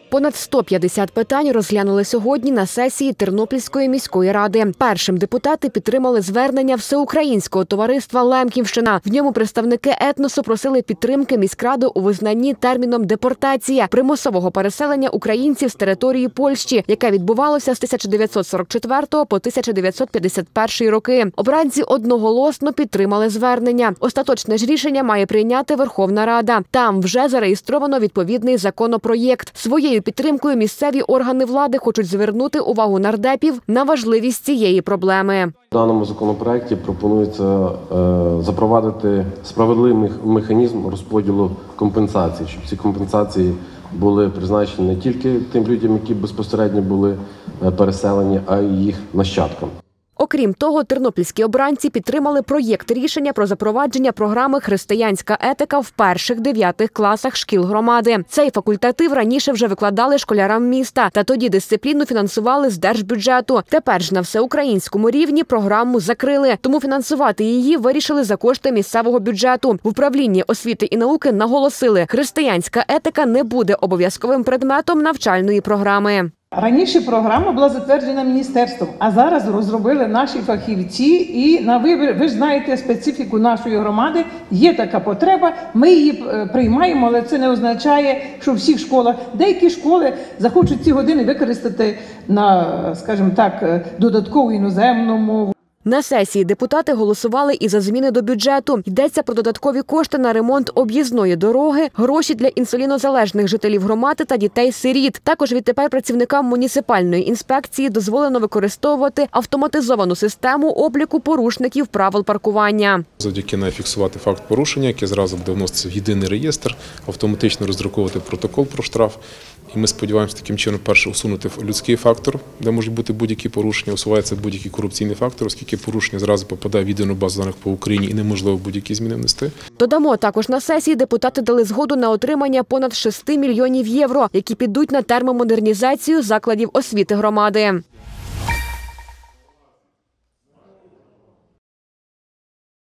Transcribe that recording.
Понад 150 питань розглянули сьогодні на сесії Тернопільської міської ради. Першим депутати підтримали звернення Всеукраїнського товариства «Лемківщина». В ньому представники етносу просили підтримки міськради у визнанні терміном «депортація» примусового переселення українців з території Польщі, яке відбувалося з 1944 по 1951 роки. Обранці одноголосно підтримали звернення. Остаточне ж рішення має прийняти Верховна Рада. Там вже зареєстровано відповідний законопроєкт. Своєю підтримкою місцеві органи влади хочуть звернути увагу нардепів на важливість цієї проблеми. В даному законопроекті пропонується запровадити справедливий механізм розподілу компенсацій, щоб ці компенсації були призначені не тільки тим людям, які безпосередньо були переселені, а й їх нащадкам. Окрім того, тернопільські обранці підтримали проєкт рішення про запровадження програми «Християнська етика» в перших-9 класах шкіл громади. Цей факультатив раніше вже викладали школярам міста, та тоді дисципліну фінансували з держбюджету. Тепер ж на всеукраїнському рівні програму закрили, тому фінансувати її вирішили за кошти місцевого бюджету. В управлінні освіти і науки наголосили, християнська етика не буде обов'язковим предметом навчальної програми. Раніше програма була затверджена міністерством, а зараз розробили наші фахівці і на вибір, ви ж знаєте специфіку нашої громади, є така потреба, ми її приймаємо, але це не означає, що в всіх школах, деякі школи захочуть ці години використати на, скажімо так, додаткову іноземну мову. На сесії депутати голосували і за зміни до бюджету. Йдеться про додаткові кошти на ремонт об'їзної дороги, гроші для інсулінозалежних жителів громади та дітей-сиріт. Також відтепер працівникам муніципальної інспекції дозволено використовувати автоматизовану систему обліку порушників правил паркування. Завдяки неї фіксувати факт порушення, який зразу буде вноситися в єдиний реєстр, автоматично роздруковувати протокол про штраф. І ми сподіваємося таким чином, перше, усунути людський фактор, де можуть бути будь-які порушення, усувається будь-який корупційний фактор, оскільки порушення зразу попадає в єдину базу даних по Україні і неможливо будь-які зміни внести. Додамо, також на сесії депутати дали згоду на отримання понад 6 мільйонів євро, які підуть на термомодернізацію закладів освіти громади.